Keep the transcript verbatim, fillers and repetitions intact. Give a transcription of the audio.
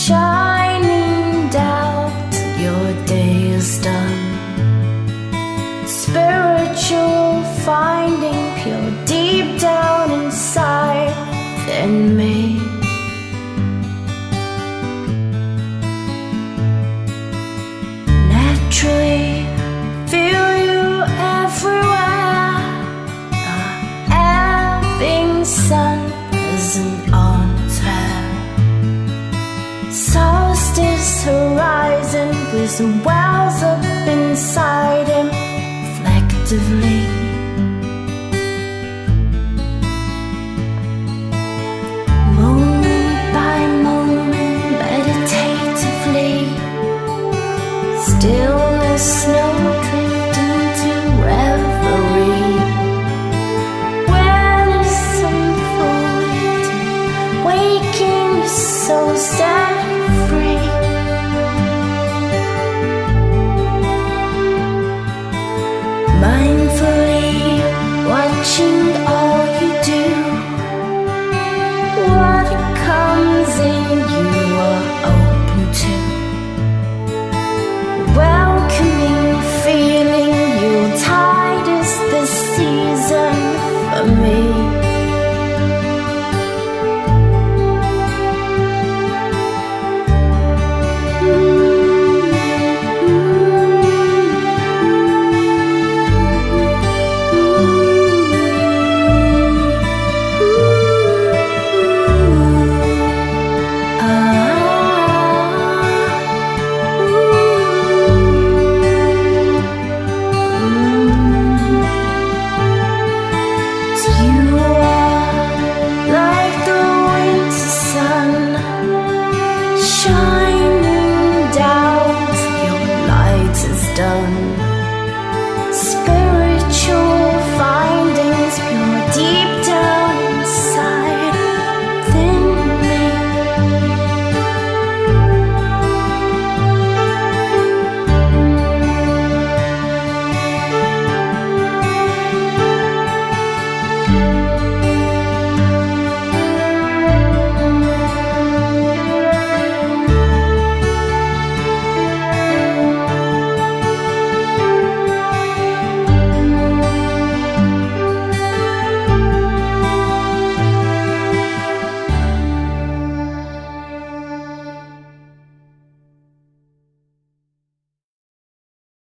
shining down till your day is done. Spiritual, finding pure deep down inside within me. Naturally feel you everywhere. A ebbing sun isn't on its hair. Solstice horizon with wells up inside him reflectively. Moment by moment, meditatively, stillness, snow drift into reverie. Awareness unfolded, waking your soul set free. Mindfully watching